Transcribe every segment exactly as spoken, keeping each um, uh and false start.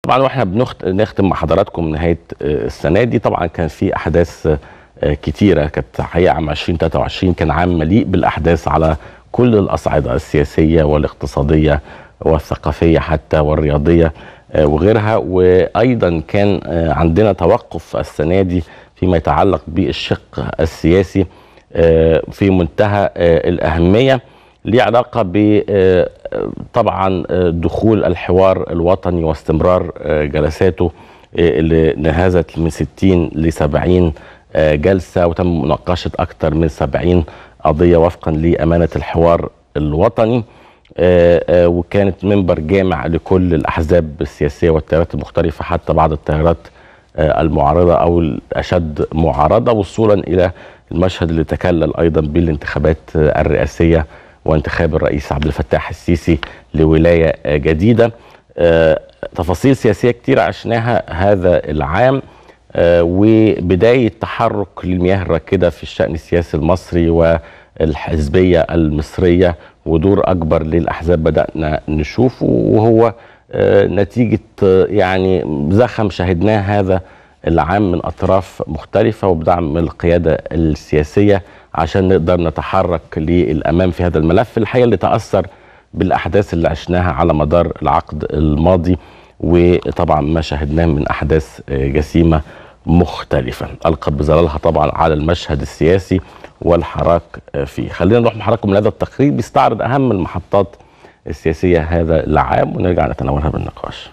طبعا واحنا بنختم مع حضراتكم نهايه السنه دي، طبعا كان في احداث كتيره كانت حقيقه. عام ألفين وثلاثة وعشرين كان عام مليء بالاحداث على كل الاصعده السياسيه والاقتصاديه والثقافيه حتى والرياضيه وغيرها. وايضا كان عندنا توقف السنه دي فيما يتعلق بالشق السياسي في منتهى الاهميه، ليه علاقه ب طبعا دخول الحوار الوطني واستمرار جلساته اللي نهزت من ستين ل سبعين جلسه، وتم مناقشه اكثر من سبعين قضيه وفقا لامانه الحوار الوطني. وكانت منبر جامع لكل الاحزاب السياسيه والتيارات المختلفه، حتى بعض التيارات المعارضه او الاشد معارضه، وصولا الى المشهد اللي تكلل ايضا بالانتخابات الرئاسيه وانتخاب الرئيس عبد الفتاح السيسي لولايه جديده. تفاصيل سياسيه كتير عشناها هذا العام، وبدايه تحرك للمياه الراكده في الشان السياسي المصري والحزبيه المصريه، ودور اكبر للاحزاب بدانا نشوفه، وهو نتيجه يعني زخم شهدناه هذا العام من اطراف مختلفه، وبدعم من القياده السياسيه عشان نقدر نتحرك للامام في هذا الملف الحقيقه اللي تاثر بالاحداث اللي عشناها على مدار العقد الماضي، وطبعا ما شاهدناه من احداث جسيمه مختلفه القت بظلالها طبعا على المشهد السياسي والحراك فيه. خلينا نروح مع حضراتكم من هذا التقرير بيستعرض اهم المحطات السياسيه هذا العام، ونرجع نتناولها بالنقاش.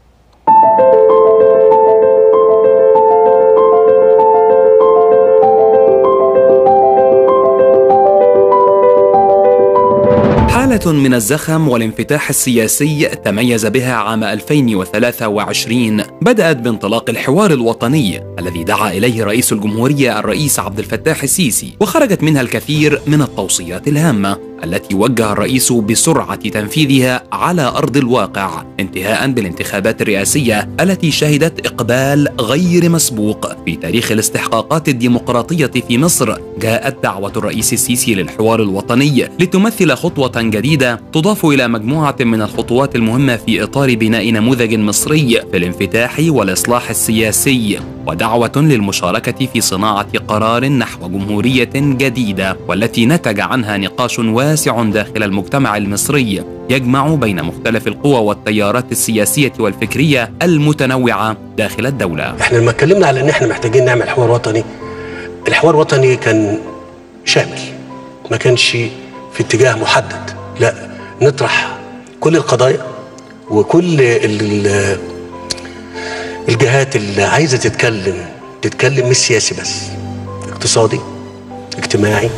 حالة من الزخم والانفتاح السياسي تميز بها عام ألفين وثلاثة وعشرين بدأت بانطلاق الحوار الوطني الذي دعا إليه رئيس الجمهورية الرئيس عبد الفتاح السيسي، وخرجت منها الكثير من التوصيات الهامة التي وجه الرئيس بسرعة تنفيذها على أرض الواقع، انتهاء بالانتخابات الرئاسية التي شهدت إقبال غير مسبوق في تاريخ الاستحقاقات الديمقراطية في مصر. جاءت دعوة الرئيس السيسي للحوار الوطني لتمثل خطوة جديدة تضاف إلى مجموعة من الخطوات المهمة في إطار بناء نموذج مصري في الانفتاح والإصلاح السياسي، ودعوة للمشاركة في صناعة قرار نحو جمهورية جديدة، والتي نتج عنها نقاش واسع داخل المجتمع المصري يجمع بين مختلف القوى والتيارات السياسية والفكرية المتنوعة داخل الدولة. احنا لما اتكلمنا على ان احنا محتاجين نعمل حوار وطني، الحوار الوطني كان شامل، ما كانش في اتجاه محدد، لا، نطرح كل القضايا وكل الجهات اللي عايزة تتكلم تتكلم، مش سياسي بس، اقتصادي، اجتماعي،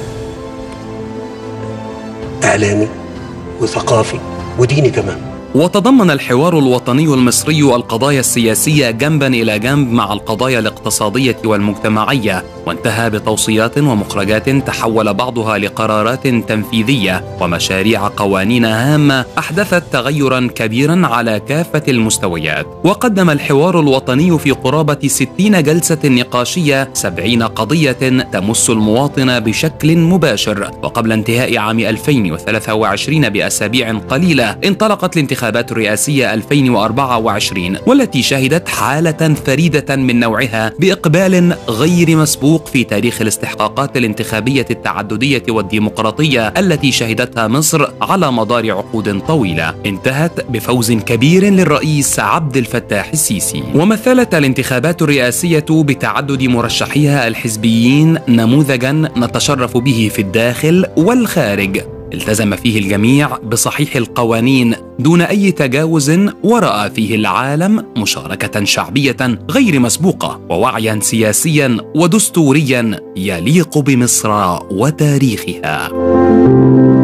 إعلامي وثقافي وديني كمان. وتضمن الحوار الوطني المصري القضايا السياسية جنبا إلى جنب مع القضايا الاقتصادية والمجتمعية، وانتهى بتوصيات ومخرجات تحول بعضها لقرارات تنفيذية ومشاريع قوانين هامة أحدثت تغيرا كبيرا على كافة المستويات. وقدم الحوار الوطني في قرابة ستين جلسة نقاشية سبعين قضية تمس المواطن بشكل مباشر. وقبل انتهاء عام ألفين وثلاثة وعشرين بأسابيع قليلة انطلقت الانتخابات الرئاسية ألفين وأربعة وعشرين، والتي شهدت حالة فريدة من نوعها بإقبال غير مسبوق في تاريخ الاستحقاقات الانتخابية التعددية والديمقراطية التي شهدتها مصر على مدار عقود طويلة، انتهت بفوز كبير للرئيس عبد الفتاح السيسي. ومثلت الانتخابات الرئاسية بتعدد مرشحيها الحزبيين نموذجا نتشرف به في الداخل والخارج، التزم فيه الجميع بصحيح القوانين دون أي تجاوز، ورأى فيه العالم مشاركة شعبية غير مسبوقة ووعيا سياسيا ودستوريا يليق بمصر وتاريخها.